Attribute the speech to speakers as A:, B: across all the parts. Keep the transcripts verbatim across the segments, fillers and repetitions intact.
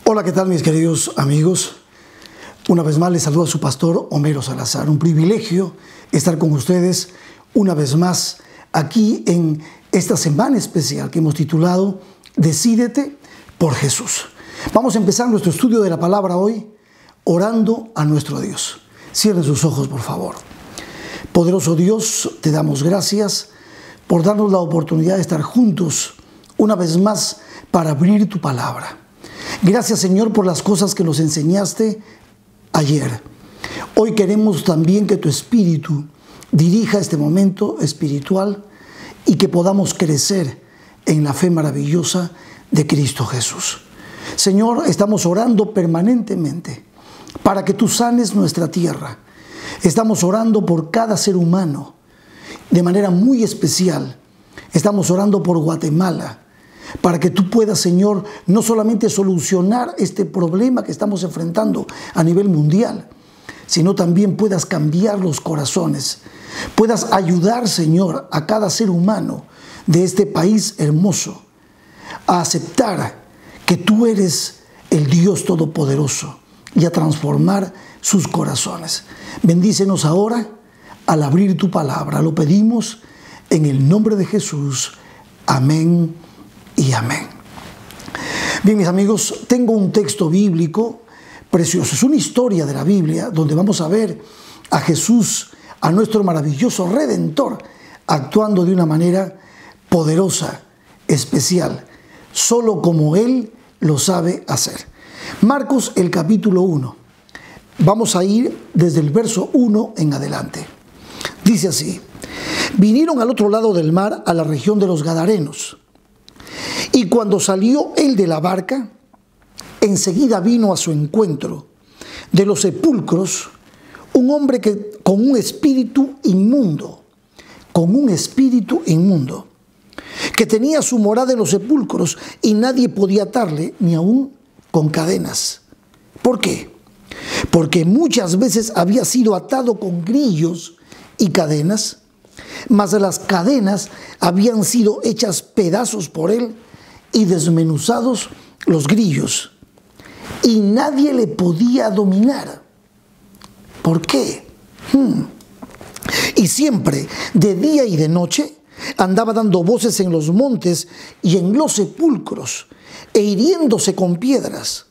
A: Hola, ¿qué tal mis queridos amigos? Una vez más les saluda a su pastor Homero Salazar. Un privilegio estar con ustedes una vez más aquí en esta semana especial que hemos titulado Decídete por Jesús. Vamos a empezar nuestro estudio de la palabra hoy orando a nuestro Dios. Cierren sus ojos, por favor. Poderoso Dios, te damos gracias por darnos la oportunidad de estar juntos una vez más para abrir tu palabra. Gracias, Señor, por las cosas que nos enseñaste ayer. Hoy queremos también que tu Espíritu dirija este momento espiritual y que podamos crecer en la fe maravillosa de Cristo Jesús. Señor, estamos orando permanentemente para que tú sanes nuestra tierra. Estamos orando por cada ser humano de manera muy especial. Estamos orando por Guatemala, para que tú puedas, Señor, no solamente solucionar este problema que estamos enfrentando a nivel mundial, sino también puedas cambiar los corazones, puedas ayudar, Señor, a cada ser humano de este país hermoso a aceptar que tú eres el Dios Todopoderoso y a transformar sus corazones. Bendícenos ahora al abrir tu palabra. Lo pedimos en el nombre de Jesús. Amén y amén. Bien, mis amigos, tengo un texto bíblico precioso. Es una historia de la Biblia donde vamos a ver a Jesús, a nuestro maravilloso Redentor, actuando de una manera poderosa, especial, solo como Él lo sabe hacer. Marcos, el capítulo uno. Vamos a ir desde el verso uno en adelante. Dice así: vinieron al otro lado del mar, a la región de los Gadarenos. Y cuando salió él de la barca, enseguida vino a su encuentro de los sepulcros un hombre que, con un espíritu inmundo, con un espíritu inmundo, que tenía su morada en los sepulcros y nadie podía atarle, ni aún con cadenas. ¿Por qué? Porque muchas veces había sido atado con grillos y cadenas, mas las cadenas habían sido hechas pedazos por él y desmenuzados los grillos, y nadie le podía dominar. ¿Por qué? Hmm. Y siempre, de día y de noche, andaba dando voces en los montes y en los sepulcros, e hiriéndose con piedras.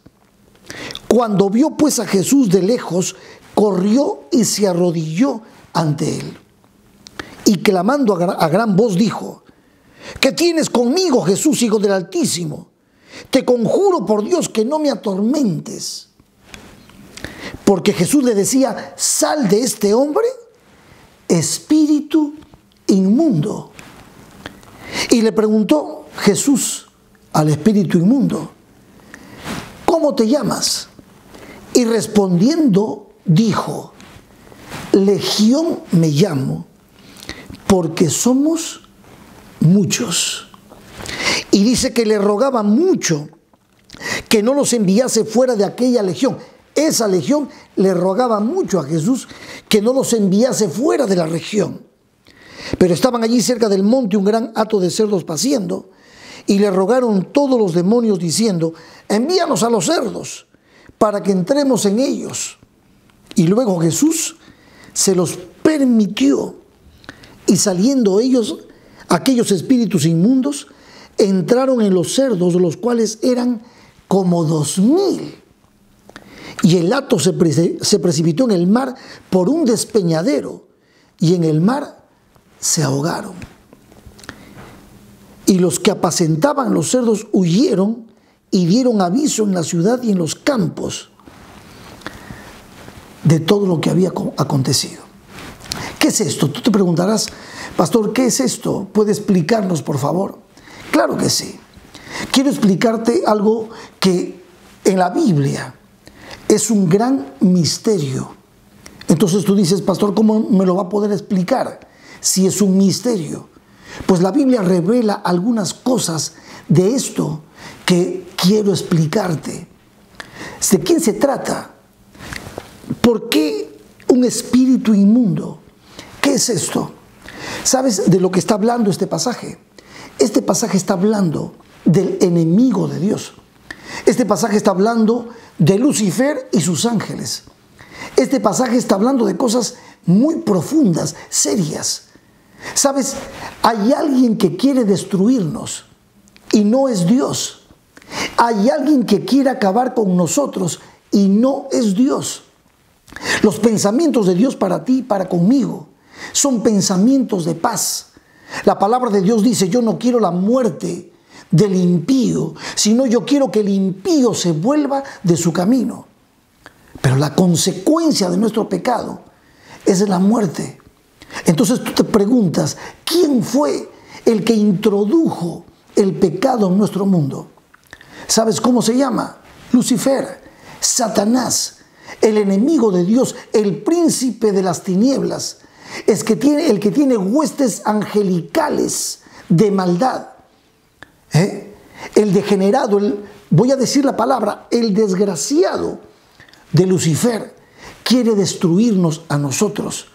A: Cuando vio pues a Jesús de lejos, corrió y se arrodilló ante él. Y clamando a gran voz dijo: ¿qué tienes conmigo, Jesús, Hijo del Altísimo? Te conjuro por Dios que no me atormentes. Porque Jesús le decía: sal de este hombre, espíritu inmundo. Y le preguntó Jesús al espíritu inmundo: ¿cómo te llamas? Y respondiendo dijo: Legión me llamo, porque somos muchos. Y dice que le rogaba mucho que no los enviase fuera de aquella legión. Esa legión le rogaba mucho a Jesús que no los enviase fuera de la región. Pero estaban allí cerca del monte un gran hato de cerdos paciendo, y le rogaron todos los demonios diciendo: envíanos a los cerdos para que entremos en ellos. Y luego Jesús se los permitió, y saliendo ellos, aquellos espíritus inmundos, entraron en los cerdos, los cuales eran como dos mil. Y el hato se, pre se precipitó en el mar por un despeñadero, y en el mar se ahogaron. Y los que apacentaban los cerdos huyeron y dieron aviso en la ciudad y en los campos de todo lo que había acontecido. ¿Qué es esto? Tú te preguntarás: pastor, ¿qué es esto? ¿Puede explicarnos, por favor? Claro que sí. Quiero explicarte algo que en la Biblia es un gran misterio. Entonces tú dices: pastor, ¿cómo me lo va a poder explicar si es un misterio? Pues la Biblia revela algunas cosas de esto que quiero explicarte. ¿De quién se trata? ¿Por qué un espíritu inmundo? ¿Qué es esto? ¿Sabes de lo que está hablando este pasaje? Este pasaje está hablando del enemigo de Dios. Este pasaje está hablando de Lucifer y sus ángeles. Este pasaje está hablando de cosas muy profundas, serias. ¿Sabes? Hay alguien que quiere destruirnos y no es Dios. Hay alguien que quiere acabar con nosotros y no es Dios. Los pensamientos de Dios para ti y para conmigo son pensamientos de paz. La palabra de Dios dice: yo no quiero la muerte del impío, sino yo quiero que el impío se vuelva de su camino. Pero la consecuencia de nuestro pecado es la muerte. Entonces tú te preguntas, ¿quién fue el que introdujo el pecado en nuestro mundo? ¿Sabes cómo se llama? Lucifer, Satanás, el enemigo de Dios, el príncipe de las tinieblas, es que tiene, el que tiene huestes angelicales de maldad. ¿Eh? El degenerado, el, voy a decir la palabra, el desgraciado de Lucifer quiere destruirnos a nosotros.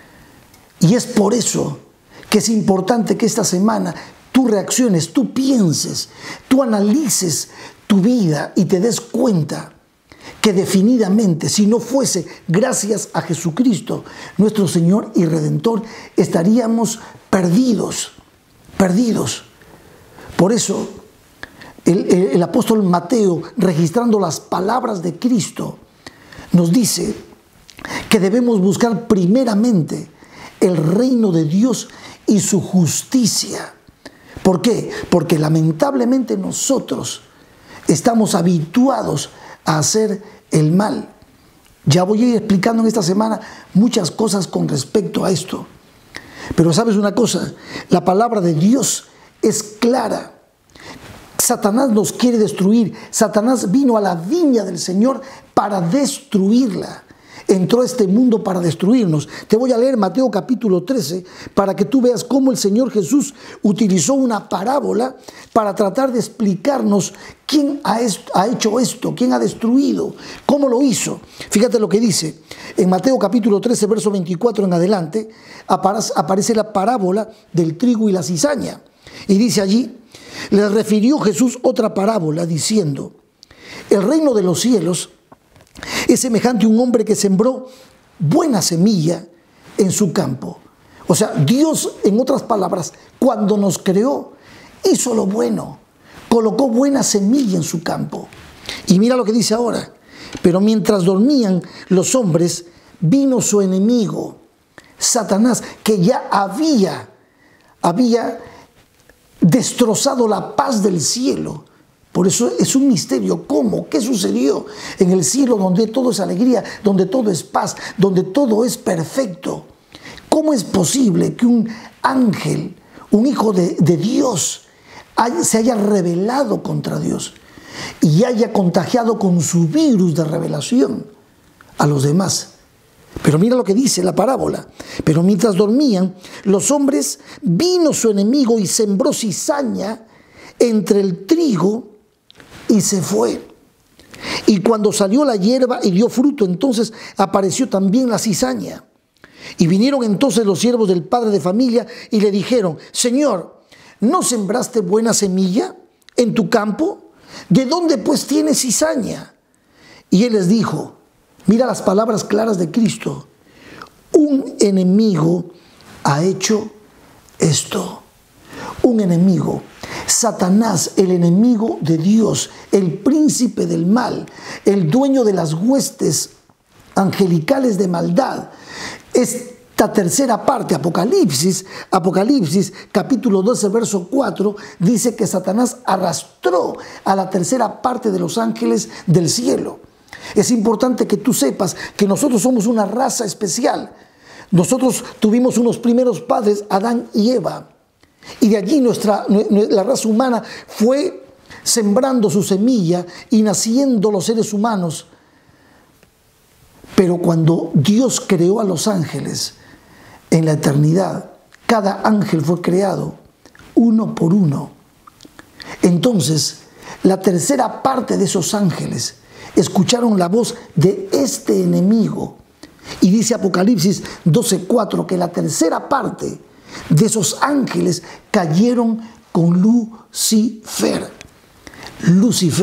A: Y es por eso que es importante que esta semana tú reacciones, tú pienses, tú analices tu vida y te des cuenta que definidamente, si no fuese gracias a Jesucristo, nuestro Señor y Redentor, estaríamos perdidos, perdidos. Por eso, el, el, el apóstol Mateo, registrando las palabras de Cristo, nos dice que debemos buscar primeramente el reino de Dios y su justicia. ¿Por qué? Porque lamentablemente nosotros estamos habituados a hacer el mal. Ya voy a ir explicando en esta semana muchas cosas con respecto a esto. Pero ¿sabes una cosa? La palabra de Dios es clara. Satanás nos quiere destruir. Satanás vino a la viña del Señor para destruirla. Entró a este mundo para destruirnos. Te voy a leer Mateo capítulo trece para que tú veas cómo el Señor Jesús utilizó una parábola para tratar de explicarnos quién ha hecho esto, quién ha destruido, cómo lo hizo. Fíjate lo que dice. En Mateo capítulo trece, verso veinticuatro en adelante, aparece la parábola del trigo y la cizaña. Y dice allí: les refirió Jesús otra parábola diciendo: el reino de los cielos es semejante a un hombre que sembró buena semilla en su campo. O sea, Dios, en otras palabras, cuando nos creó, hizo lo bueno, colocó buena semilla en su campo. Y mira lo que dice ahora: pero mientras dormían los hombres, vino su enemigo, Satanás, que ya había, había destrozado la paz del cielo. Por eso es un misterio. ¿Cómo? ¿Qué sucedió en el cielo donde todo es alegría, donde todo es paz, donde todo es perfecto? ¿Cómo es posible que un ángel, un hijo de, de Dios, haya, se haya rebelado contra Dios y haya contagiado con su virus de revelación a los demás? Pero mira lo que dice la parábola. Pero mientras dormían los hombres, vino su enemigo y sembró cizaña entre el trigo y se fue. Y cuando salió la hierba y dio fruto, entonces apareció también la cizaña. Y vinieron entonces los siervos del padre de familia y le dijeron: Señor, ¿no sembraste buena semilla en tu campo? ¿De dónde pues tienes cizaña? Y él les dijo, mira las palabras claras de Cristo: un enemigo ha hecho esto. Un enemigo. Satanás, el enemigo de Dios, el príncipe del mal, el dueño de las huestes angelicales de maldad. Esta tercera parte, Apocalipsis, Apocalipsis capítulo doce, verso cuatro, dice que Satanás arrastró a la tercera parte de los ángeles del cielo. Es importante que tú sepas que nosotros somos una raza especial. Nosotros tuvimos unos primeros padres, Adán y Eva. Y de allí nuestra, la raza humana fue sembrando su semilla y naciendo los seres humanos. Pero cuando Dios creó a los ángeles en la eternidad, cada ángel fue creado uno por uno. Entonces, la tercera parte de esos ángeles escucharon la voz de este enemigo. Y dice Apocalipsis doce cuatro que la tercera parte de esos ángeles cayeron con Lucifer. Lucifer.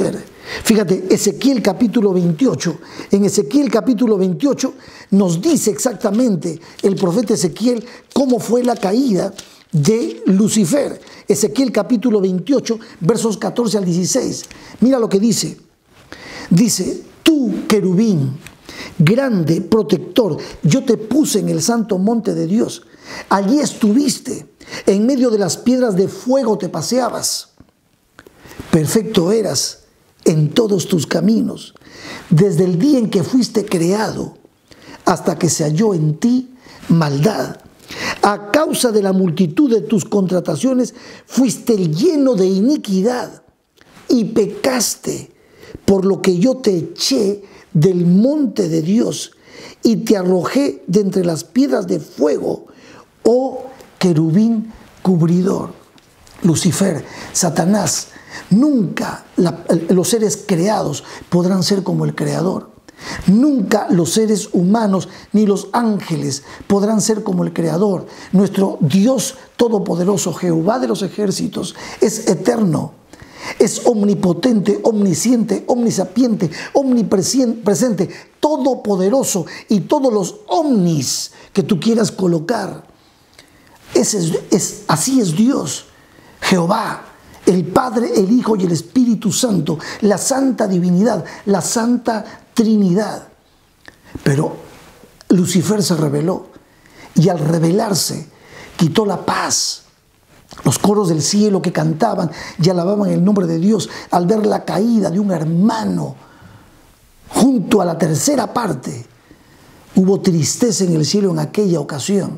A: Fíjate, Ezequiel capítulo veintiocho. En Ezequiel capítulo veintiocho nos dice exactamente el profeta Ezequiel cómo fue la caída de Lucifer. Ezequiel capítulo veintiocho, versos catorce al dieciséis. Mira lo que dice. Dice, tú, querubín, grande, protector, yo te puse en el santo monte de Dios. Allí estuviste, en medio de las piedras de fuego te paseabas. Perfecto eras en todos tus caminos, desde el día en que fuiste creado, hasta que se halló en ti maldad. A causa de la multitud de tus contrataciones, fuiste lleno de iniquidad y pecaste, por lo que yo te eché del monte de Dios y te arrojé de entre las piedras de fuego, oh querubín cubridor. Lucifer, Satanás, nunca la, los seres creados podrán ser como el Creador. Nunca los seres humanos ni los ángeles podrán ser como el Creador. Nuestro Dios todopoderoso, Jehová de los ejércitos, es eterno. Es omnipotente, omnisciente, omnisapiente, omnipresente, todopoderoso y todos los omnis que tú quieras colocar. Ese es, es, así es Dios, Jehová, el Padre, el Hijo y el Espíritu Santo, la Santa Divinidad, la Santa Trinidad. Pero Lucifer se rebeló y al rebelarse quitó la paz. Los coros del cielo que cantaban y alababan el nombre de Dios al ver la caída de un hermano junto a la tercera parte. Hubo tristeza en el cielo en aquella ocasión.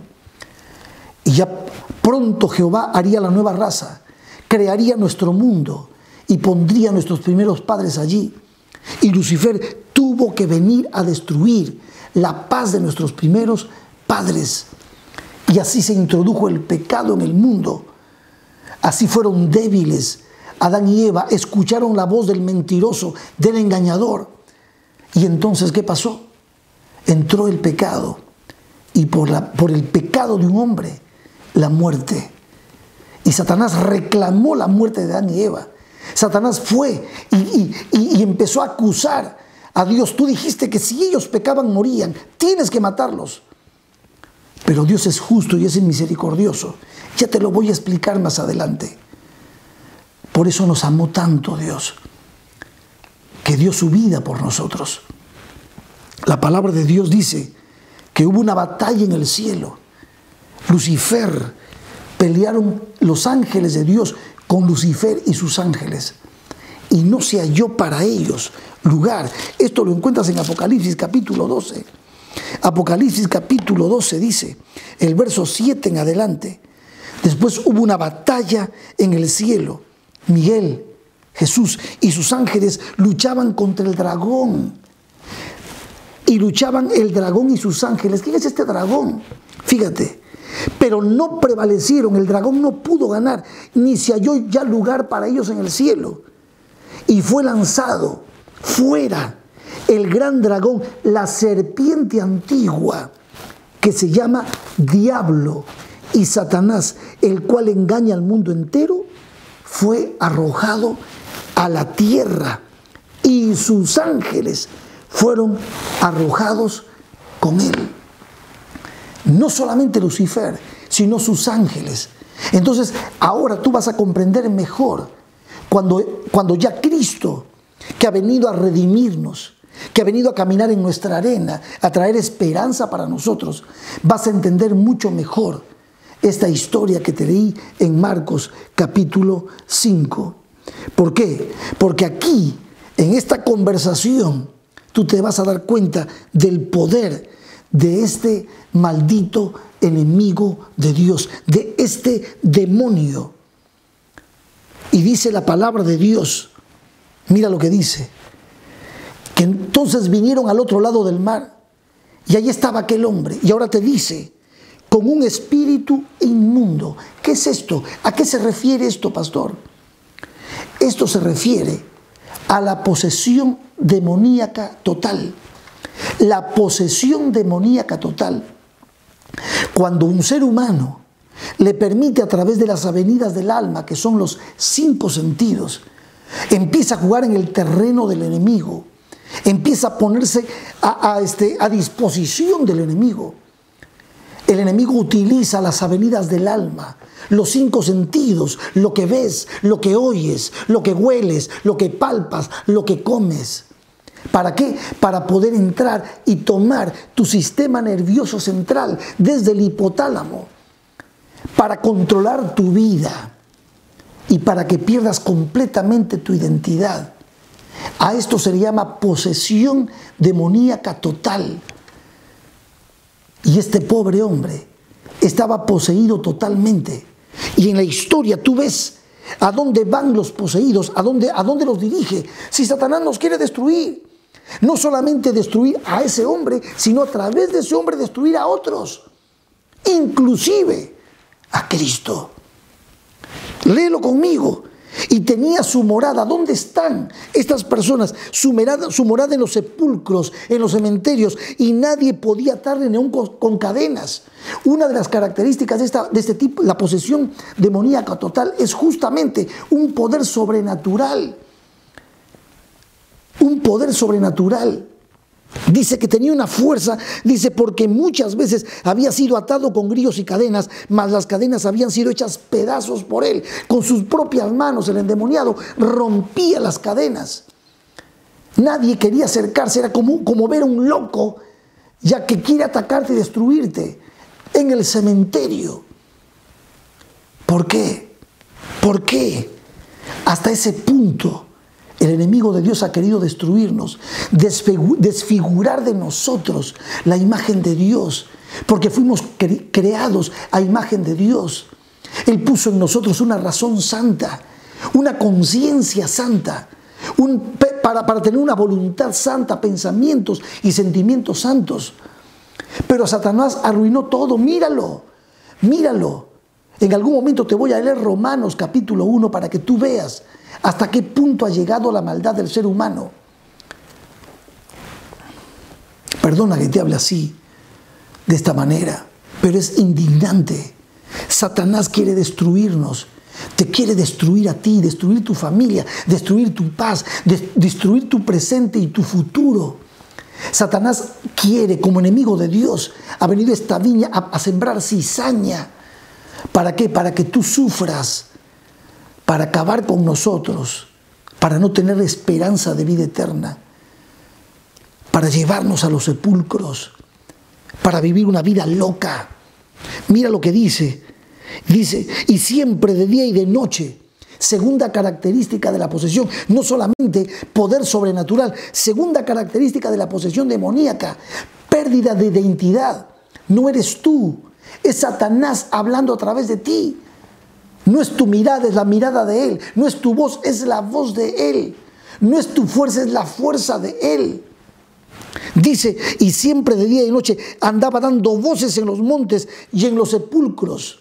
A: Y ya pronto Jehová haría la nueva raza, crearía nuestro mundo y pondría a nuestros primeros padres allí. Y Lucifer tuvo que venir a destruir la paz de nuestros primeros padres. Y así se introdujo el pecado en el mundo. Así fueron débiles. Adán y Eva escucharon la voz del mentiroso, del engañador. Y entonces, ¿qué pasó? Entró el pecado. Y por, la, por el pecado de un hombre, la muerte. Y Satanás reclamó la muerte de Adán y Eva. Satanás fue y, y, y, y empezó a acusar a Dios. Tú dijiste que si ellos pecaban, morían. Tienes que matarlos. Pero Dios es justo y es misericordioso. Ya te lo voy a explicar más adelante. Por eso nos amó tanto Dios, que dio su vida por nosotros. La palabra de Dios dice que hubo una batalla en el cielo. Lucifer, pelearon los ángeles de Dios con Lucifer y sus ángeles. Y no se halló para ellos lugar. Esto lo encuentras en Apocalipsis capítulo doce. Apocalipsis capítulo doce dice, el verso siete en adelante. Después hubo una batalla en el cielo. Miguel, Jesús y sus ángeles luchaban contra el dragón. Y luchaban el dragón y sus ángeles. ¿Quién es este dragón? Fíjate. Pero no prevalecieron. El dragón no pudo ganar. Ni se halló ya lugar para ellos en el cielo. Y fue lanzado fuera el gran dragón, la serpiente antigua, que se llama Diablo y Satanás, el cual engaña al mundo entero, fue arrojado a la tierra y sus ángeles fueron arrojados con él. No solamente Lucifer, sino sus ángeles. Entonces, ahora tú vas a comprender mejor cuando, cuando ya Cristo, que ha venido a redimirnos, que ha venido a caminar en nuestra arena, a traer esperanza para nosotros, vas a entender mucho mejor esta historia que te leí en Marcos capítulo cinco. ¿Por qué? Porque aquí, en esta conversación, tú te vas a dar cuenta del poder de este maldito enemigo de Dios, de este demonio. Y dice la palabra de Dios, mira lo que dice, que entonces vinieron al otro lado del mar y allí estaba aquel hombre. Y ahora te dice, con un espíritu inmundo. ¿Qué es esto? ¿A qué se refiere esto, pastor? Esto se refiere a la posesión demoníaca total. La posesión demoníaca total. Cuando un ser humano le permite a través de las avenidas del alma, que son los cinco sentidos, empieza a jugar en el terreno del enemigo, empieza a ponerse a, a, este, a disposición del enemigo. El enemigo utiliza las avenidas del alma, los cinco sentidos, lo que ves, lo que oyes, lo que hueles, lo que palpas, lo que comes. ¿Para qué? Para poder entrar y tomar tu sistema nervioso central desde el hipotálamo, para controlar tu vida y para que pierdas completamente tu identidad. A esto se le llama posesión demoníaca total. Y este pobre hombre estaba poseído totalmente. Y en la historia tú ves a dónde van los poseídos, a dónde, a dónde los dirige. Si Satanás nos quiere destruir, no solamente destruir a ese hombre, sino a través de ese hombre destruir a otros, inclusive a Cristo. Léelo conmigo. Y tenía su morada. ¿Dónde están estas personas? Su morada, su morada en los sepulcros, en los cementerios, y nadie podía atarle ni aún con, con cadenas. Una de las características de, esta, de este tipo, la posesión demoníaca total, es justamente un poder sobrenatural. Un poder sobrenatural. Dice que tenía una fuerza, dice, porque muchas veces había sido atado con grillos y cadenas, mas las cadenas habían sido hechas pedazos por él. Con sus propias manos el endemoniado rompía las cadenas. Nadie quería acercarse, era como, como ver a un loco, ya que quiere atacarte y destruirte en el cementerio. ¿Por qué? ¿Por qué? Hasta ese punto el enemigo de Dios ha querido destruirnos, desfigurar de nosotros la imagen de Dios, porque fuimos cre creados a imagen de Dios. Él puso en nosotros una razón santa, una conciencia santa, un, para, para tener una voluntad santa, pensamientos y sentimientos santos. Pero Satanás arruinó todo. Míralo, míralo. En algún momento te voy a leer Romanos capítulo uno para que tú veas hasta qué punto ha llegado la maldad del ser humano. Perdona que te hable así, de esta manera, pero es indignante. Satanás quiere destruirnos, te quiere destruir a ti, destruir tu familia, destruir tu paz, de destruir tu presente y tu futuro. Satanás quiere, como enemigo de Dios, ha venido a esta viña a, a sembrar cizaña. ¿Para qué? Para que tú sufras, para acabar con nosotros, para no tener esperanza de vida eterna, para llevarnos a los sepulcros, para vivir una vida loca. Mira lo que dice, dice, y siempre de día y de noche. Segunda característica de la posesión, no solamente poder sobrenatural, segunda característica de la posesión demoníaca, pérdida de identidad. No eres tú, es Satanás hablando a través de ti. No es tu mirada, es la mirada de Él. No es tu voz, es la voz de Él. No es tu fuerza, es la fuerza de Él. Dice, y siempre de día y noche andaba dando voces en los montes y en los sepulcros.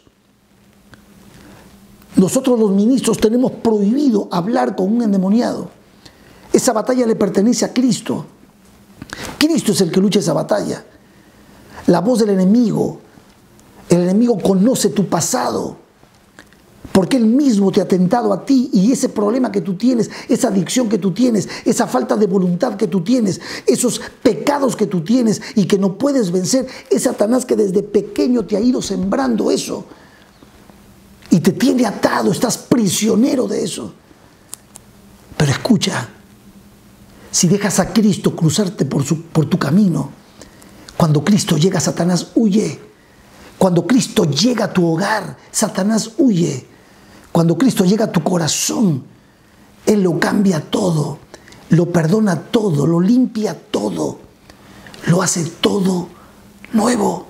A: Nosotros los ministros tenemos prohibido hablar con un endemoniado. Esa batalla le pertenece a Cristo. Cristo es el que lucha esa batalla. La voz del enemigo. El enemigo conoce tu pasado, porque él mismo te ha tentado a ti, y ese problema que tú tienes, esa adicción que tú tienes, esa falta de voluntad que tú tienes, esos pecados que tú tienes y que no puedes vencer, es Satanás que desde pequeño te ha ido sembrando eso y te tiene atado, estás prisionero de eso. Pero escucha, si dejas a Cristo cruzarte por, su, por tu camino, cuando Cristo llega, Satanás huye. Cuando Cristo llega a tu hogar, Satanás huye. Cuando Cristo llega a tu corazón, Él lo cambia todo, lo perdona todo, lo limpia todo, lo hace todo nuevo.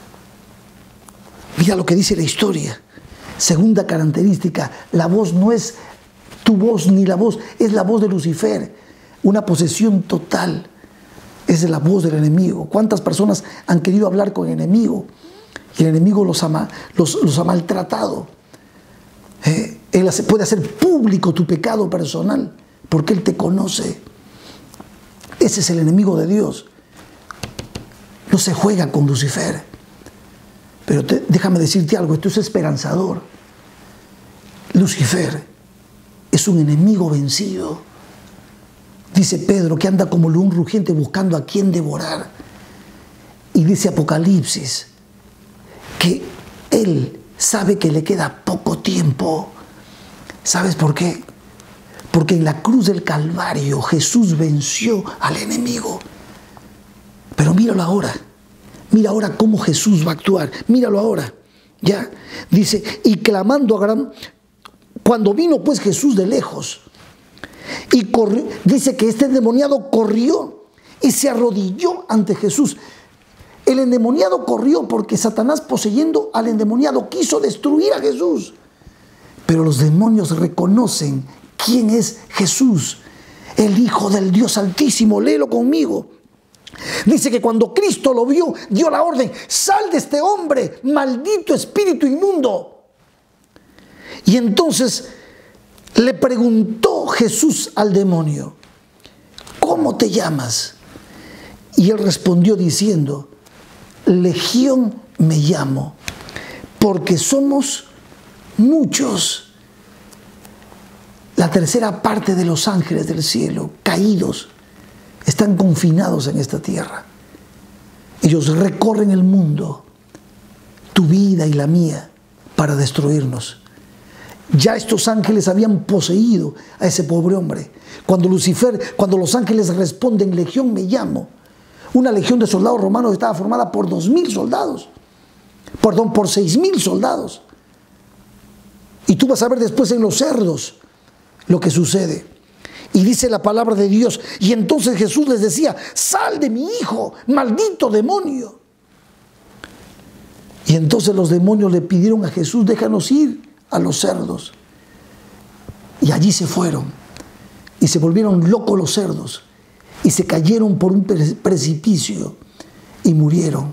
A: Mira lo que dice la historia. Segunda característica, la voz no es tu voz ni la voz, es la voz de Lucifer. Una posesión total, es la voz del enemigo. ¿Cuántas personas han querido hablar con el enemigo? Y el enemigo los ha, los, los ha maltratado. Eh, él hace, puede hacer público tu pecado personal porque Él te conoce. Ese es el enemigo de Dios. No se juega con Lucifer. Pero te, déjame decirte algo, esto es esperanzador. Lucifer es un enemigo vencido. Dice Pedro que anda como león rugiente buscando a quien devorar. Y dice Apocalipsis que él sabe que le queda poco tiempo. ¿Sabes por qué? Porque en la cruz del Calvario Jesús venció al enemigo. Pero míralo ahora. Mira ahora cómo Jesús va a actuar. Míralo ahora. Ya. Dice, y clamando a gran... Cuando vino pues Jesús de lejos y corrió, dice que este endemoniado corrió y se arrodilló ante Jesús. El endemoniado corrió porque Satanás, poseyendo al endemoniado, quiso destruir a Jesús. Pero los demonios reconocen quién es Jesús, el Hijo del Dios Altísimo. Léelo conmigo. Dice que cuando Cristo lo vio, dio la orden: sal de este hombre, maldito espíritu inmundo. Y entonces le preguntó Jesús al demonio: ¿cómo te llamas? Y él respondió diciendo: Legión me llamo, porque somos muchos. La tercera parte de los ángeles del cielo, caídos, están confinados en esta tierra. Ellos recorren el mundo, tu vida y la mía, para destruirnos. Ya estos ángeles habían poseído a ese pobre hombre. Cuando Lucifer, cuando los ángeles responden: Legión me llamo, una legión de soldados romanos estaba formada por dos mil soldados, perdón, por seis mil soldados. Y tú vas a ver después en los cerdos lo que sucede. Y dice la palabra de Dios: y entonces Jesús les decía: sal de mi hijo, maldito demonio. Y entonces los demonios le pidieron a Jesús: déjanos ir a los cerdos. Y allí se fueron y se volvieron locos los cerdos y se cayeron por un precipicio y murieron.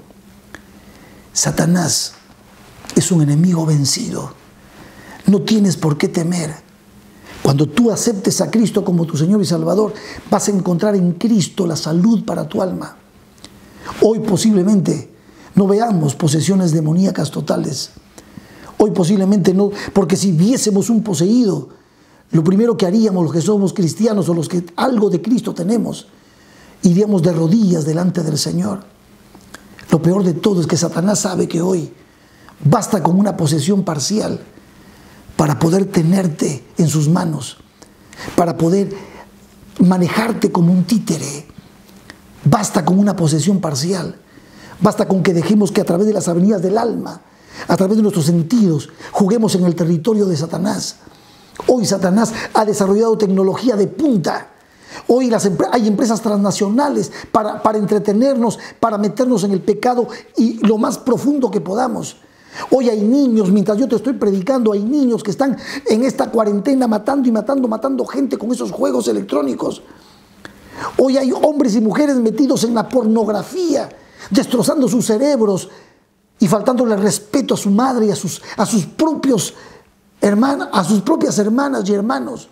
A: Satanás es un enemigo vencido. No tienes por qué temer. Cuando tú aceptes a Cristo como tu Señor y Salvador, vas a encontrar en Cristo la salud para tu alma. Hoy posiblemente no veamos posesiones demoníacas totales. Hoy posiblemente no, porque si viésemos un poseído, lo primero que haríamos los que somos cristianos o los que algo de Cristo tenemos, iríamos de rodillas delante del Señor. Lo peor de todo es que Satanás sabe que hoy basta con una posesión parcial para poder tenerte en sus manos, para poder manejarte como un títere. Basta con una posesión parcial. Basta con que dejemos que a través de las avenidas del alma, a través de nuestros sentidos, juguemos en el territorio de Satanás. Hoy Satanás ha desarrollado tecnología de punta. Hoy las, hay empresas transnacionales para, para entretenernos, para meternos en el pecado y lo más profundo que podamos. Hoy hay niños, mientras yo te estoy predicando, hay niños que están en esta cuarentena matando y matando, matando gente con esos juegos electrónicos. Hoy hay hombres y mujeres metidos en la pornografía, destrozando sus cerebros y faltándole respeto a su madre y a sus, a sus propios hermanas, a sus propias hermanas y hermanos.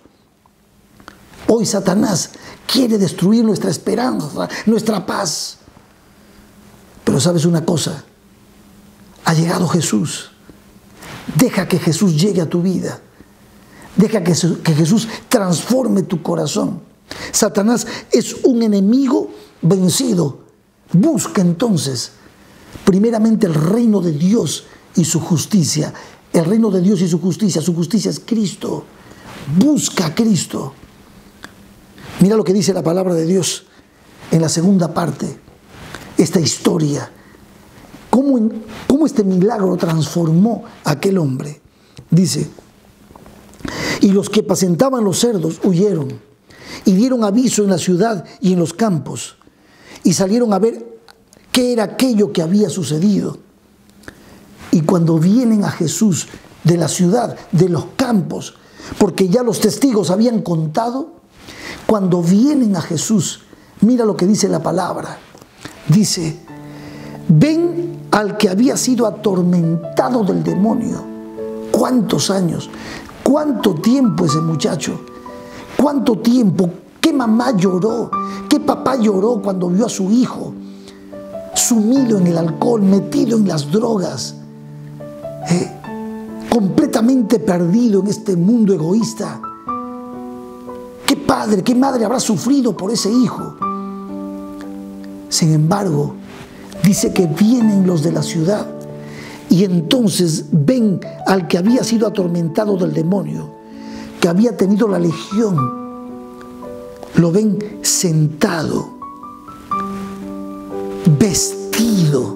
A: Hoy Satanás quiere destruir nuestra esperanza, nuestra paz. Pero ¿sabes una cosa? Ha llegado Jesús. Deja que Jesús llegue a tu vida. Deja que, que Jesús transforme tu corazón. Satanás es un enemigo vencido. Busca entonces primeramente el reino de Dios y su justicia. El reino de Dios y su justicia. Su justicia es Cristo. Busca a Cristo. Mira lo que dice la palabra de Dios en la segunda parte. Esta historia. Cómo, cómo este milagro transformó a aquel hombre. Dice: y los que apacentaban los cerdos huyeron y dieron aviso en la ciudad y en los campos y salieron a ver qué era aquello que había sucedido. Y cuando vienen a Jesús de la ciudad, de los campos, porque ya los testigos habían contado, cuando vienen a Jesús, mira lo que dice la palabra. Dice: ven al que había sido atormentado del demonio. ¿Cuántos años? ¿Cuánto tiempo ese muchacho? ¿Cuánto tiempo? ¿Qué mamá lloró? ¿Qué papá lloró cuando vio a su hijo sumido en el alcohol, metido en las drogas, eh, completamente perdido en este mundo egoísta? padre, qué madre habrá sufrido por ese hijo? Sin embargo, dice que vienen los de la ciudad y entonces ven al que había sido atormentado del demonio, que había tenido la legión. Lo ven sentado, vestido,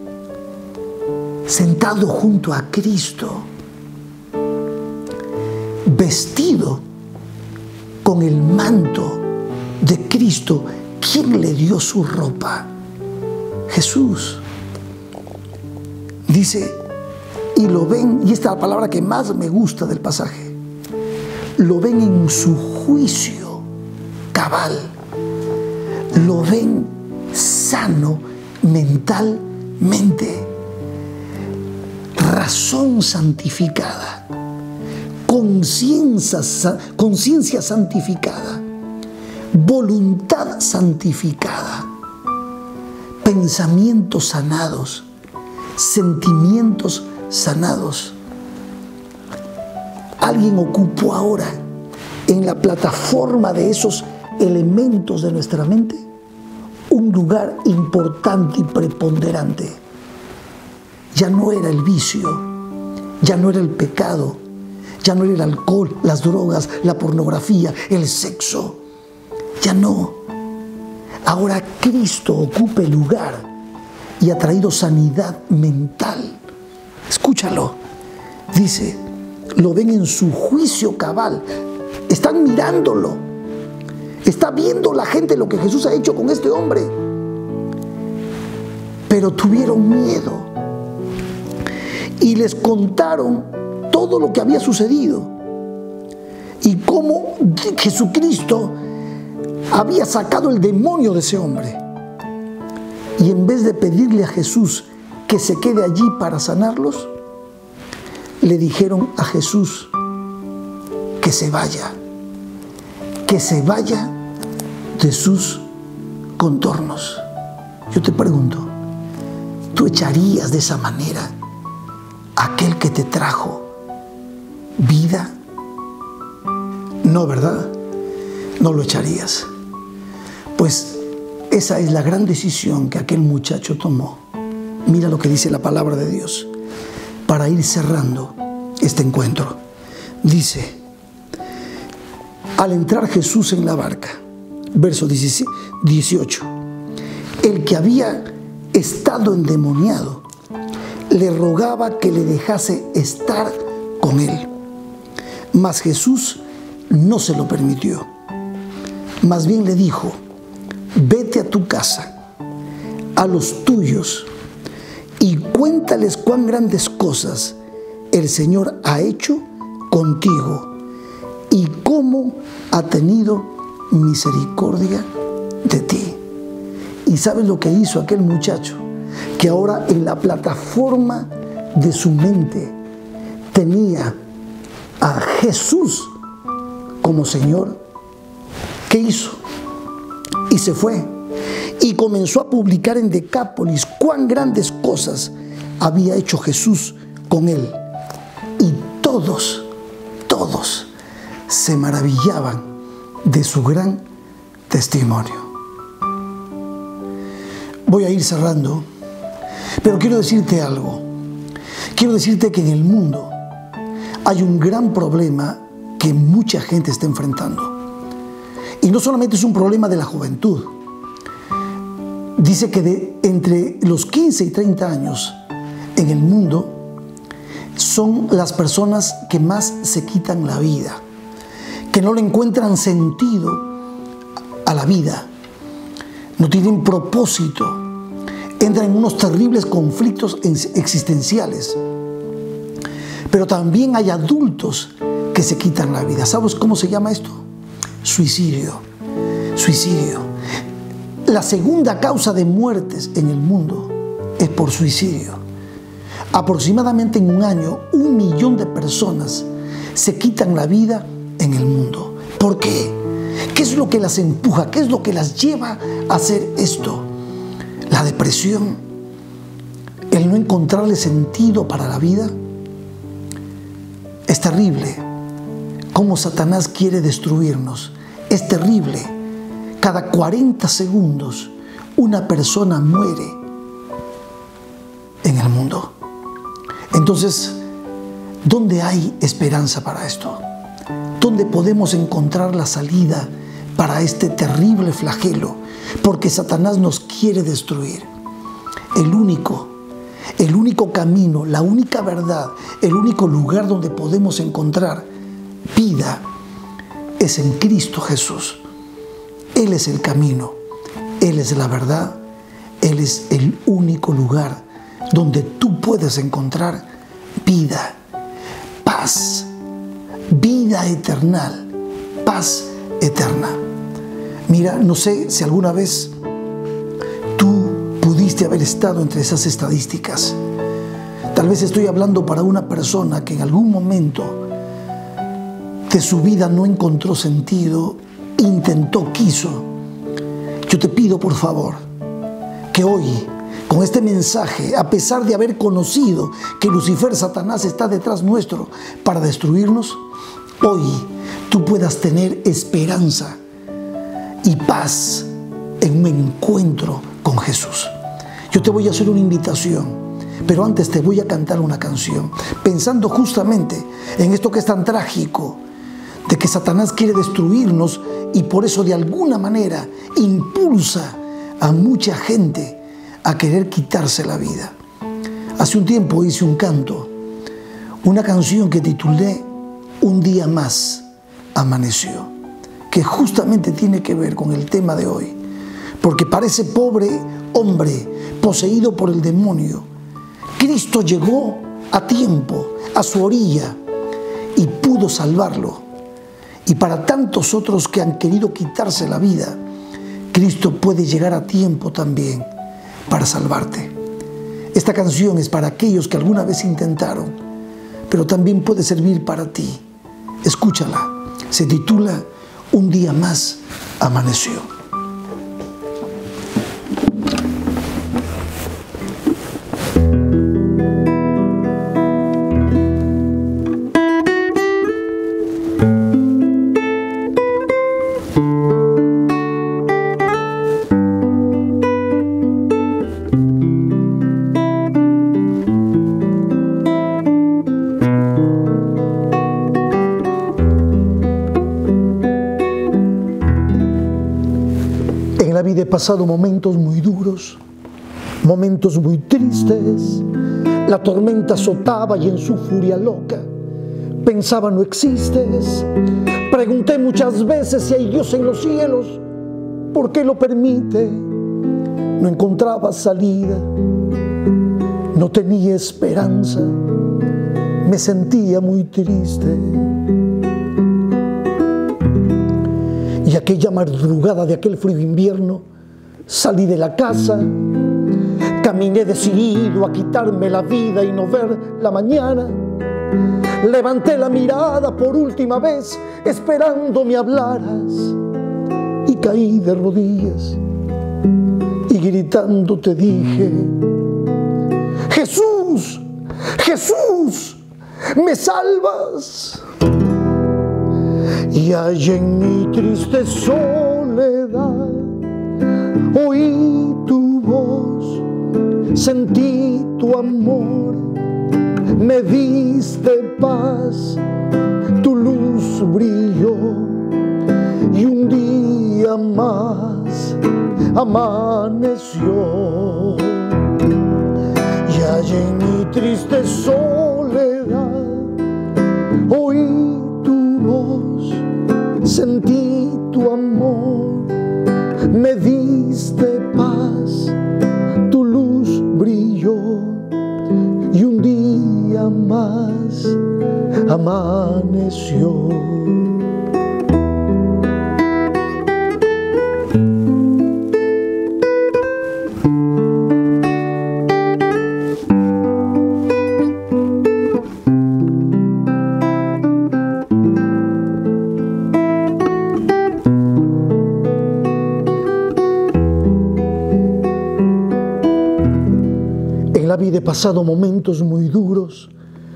A: sentado junto a Cristo, vestido con el manto de Cristo. ¿Quién le dio su ropa? Jesús. Dice, y lo ven, y esta es la palabra que más me gusta del pasaje, lo ven en su juicio cabal, lo ven sano mentalmente, razón santificada, conciencia, conciencia santificada, voluntad santificada, pensamientos sanados, sentimientos sanados. Alguien ocupó ahora en la plataforma de esos elementos de nuestra mente un lugar importante y preponderante. Ya no era el vicio, ya no era el pecado, ya no era el alcohol, las drogas, la pornografía, el sexo. Ya no. Ahora Cristo ocupa el lugar y ha traído sanidad mental. Escúchalo. Dice, lo ven en su juicio cabal. Están mirándolo. Está viendo la gente lo que Jesús ha hecho con este hombre. Pero tuvieron miedo y les contaron todo lo que había sucedido y cómo Jesucristo había sacado el demonio de ese hombre. Y en vez de pedirle a Jesús que se quede allí para sanarlos, le dijeron a Jesús que se vaya, que se vaya de sus contornos. Yo te pregunto, ¿tú echarías de esa manera a aquel que te trajo vida? No, ¿verdad? No lo echarías. Pues esa es la gran decisión que aquel muchacho tomó. Mira lo que dice la palabra de Dios para ir cerrando este encuentro. Dice, al entrar Jesús en la barca, verso dieciocho, el que había estado endemoniado le rogaba que le dejase estar con él. Mas Jesús no se lo permitió. Más bien le dijo, vete a tu casa, a los tuyos, y cuéntales cuán grandes cosas el Señor ha hecho contigo y cómo ha tenido misericordia de ti. ¿Y sabes lo que hizo aquel muchacho? Que ahora en la plataforma de su mente tenía a Jesús como Señor. ¿Qué hizo? Y se fue y comenzó a publicar en Decápolis cuán grandes cosas había hecho Jesús con él. Y todos, todos se maravillaban de su gran testimonio. Voy a ir cerrando, pero quiero decirte algo. Quiero decirte que en el mundo hay un gran problema que mucha gente está enfrentando. Y no solamente es un problema de la juventud. Dice que de entre los quince y treinta años en el mundo son las personas que más se quitan la vida, que no le encuentran sentido a la vida, no tienen propósito, entran en unos terribles conflictos existenciales. Pero también hay adultos que se quitan la vida. ¿Sabes cómo se llama esto? Suicidio. Suicidio. La segunda causa de muertes en el mundo es por suicidio. Aproximadamente en un año, un millón de personas se quitan la vida en el mundo. ¿Por qué? ¿Qué es lo que las empuja? ¿Qué es lo que las lleva a hacer esto? La depresión, el no encontrarle sentido para la vida. Es terrible cómo Satanás quiere destruirnos Es terrible. Cada cuarenta segundos una persona muere en el mundo. Entonces, ¿dónde hay esperanza para esto? ¿Dónde podemos encontrar la salida para este terrible flagelo? Porque Satanás nos quiere destruir. El único, el único camino, la única verdad, el único lugar donde podemos encontrar vida es en Cristo Jesús. Él es el camino, Él es la verdad, Él es el único lugar donde tú puedes encontrar vida, paz, vida eterna, paz eterna. Mira, no sé si alguna vez tú pudiste haber estado entre esas estadísticas. Tal vez estoy hablando para una persona que en algún momento de su vida no encontró sentido, intentó, quiso. Yo te pido, por favor, que hoy, con este mensaje, a pesar de haber conocido que Lucifer, Satanás, está detrás nuestro para destruirnos, hoy tú puedas tener esperanza y paz en un encuentro con Jesús. Yo te voy a hacer una invitación, pero antes te voy a cantar una canción, pensando justamente en esto que es tan trágico, de que Satanás quiere destruirnos y por eso de alguna manera impulsa a mucha gente a querer quitarse la vida. Hace un tiempo hice un canto, una canción que titulé Un día más amaneció, que justamente tiene que ver con el tema de hoy, porque para ese pobre hombre poseído por el demonio, Cristo llegó a tiempo, a su orilla, y pudo salvarlo. Y para tantos otros que han querido quitarse la vida, Cristo puede llegar a tiempo también para salvarte. Esta canción es para aquellos que alguna vez intentaron, pero también puede servir para ti. Escúchala. Se titula Un día más amaneció. He pasado momentos muy duros, momentos muy tristes. La tormenta azotaba y en su furia loca pensaba no existes. Pregunté muchas veces si hay Dios en los cielos, ¿por qué lo permite? No encontraba salida, no tenía esperanza, me sentía muy triste. Y aquella madrugada de aquel frío invierno salí de la casa, caminé decidido a quitarme la vida y no ver la mañana. Levanté la mirada por última vez esperando me hablaras y caí de rodillas y gritando te dije: Jesús, Jesús, ¿me salvas? Y allá en mi triste soledad oí tu voz, sentí tu amor, me diste paz, tu luz brilló y un día más amaneció. Y allá en mi triste soledad oí tu voz, sentí tu amor, me diste paz, tu luz brilló y un día más amaneció. En la vida he pasado momentos muy duros,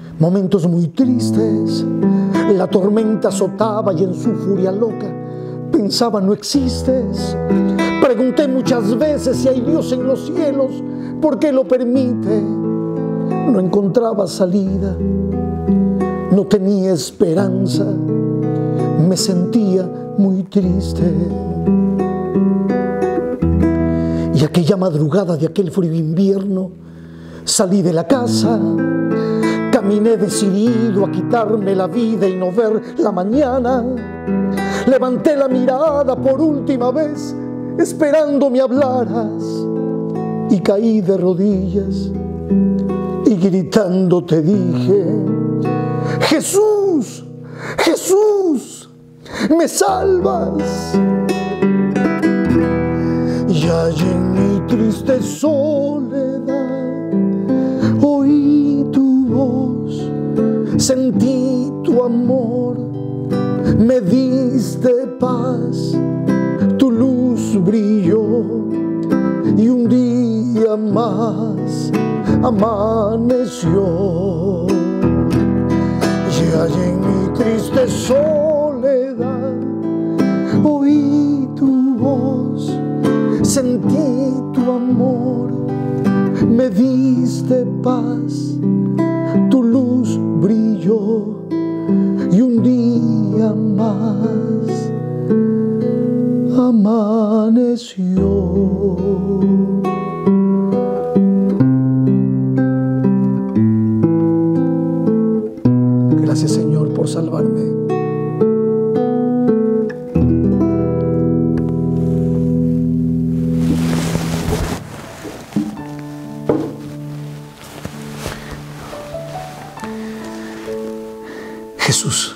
A: momentos muy tristes. La tormenta azotaba y en su furia loca pensaba no existes. Pregunté muchas veces si hay Dios en los cielos, ¿por qué lo permite? No encontraba salida, no tenía esperanza, me sentía muy triste. Y aquella madrugada de aquel frío invierno, salí de la casa, caminé decidido a quitarme la vida y no ver la mañana. Levanté la mirada por última vez, esperando me hablaras, y caí de rodillas y gritando te dije: Jesús, Jesús, ¿me salvas? Y allí en mi triste soledad oí tu voz, sentí tu amor, me diste paz, tu luz brilló y un día más amaneció. Y allí en mi triste soledad oí tu voz, sentí tu amor, me diste paz, tu luz brilló y un día más amaneció. Gracias, Señor, por salvarme. Jesús,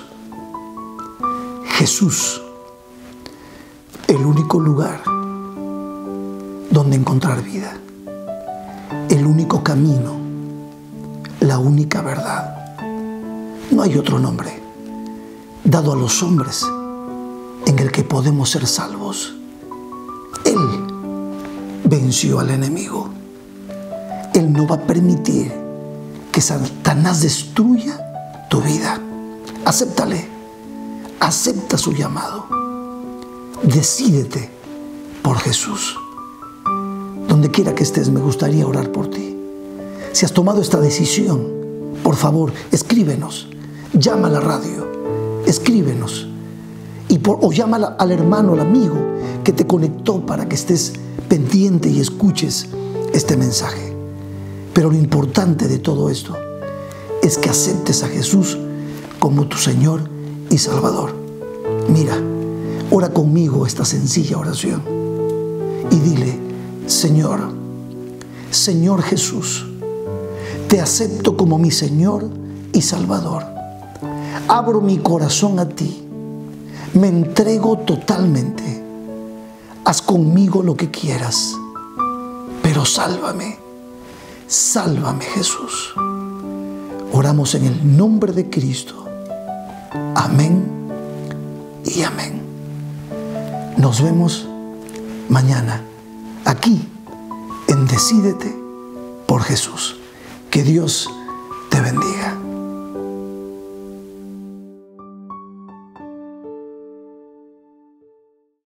A: Jesús, el único lugar donde encontrar vida, el único camino, la única verdad. No hay otro nombre dado a los hombres en el que podemos ser salvos. Él venció al enemigo. Él no va a permitir que Satanás destruya tu vida. Acéptale, acepta su llamado. Decídete por Jesús. Donde quiera que estés, me gustaría orar por ti. Si has tomado esta decisión, por favor, escríbenos. Llama a la radio, escríbenos. Y por, o llama al hermano, al amigo que te conectó para que estés pendiente y escuches este mensaje. Pero lo importante de todo esto es que aceptes a Jesús como tu Señor y Salvador. Mira, ora conmigo esta sencilla oración y dile: Señor, Señor Jesús, te acepto como mi Señor y Salvador. Abro mi corazón a ti, me entrego totalmente. Haz conmigo lo que quieras, pero sálvame, sálvame, Jesús. Oramos en el nombre de Cristo. Amén y amén. Nos vemos mañana aquí en Decídete por Jesús. Que Dios te bendiga.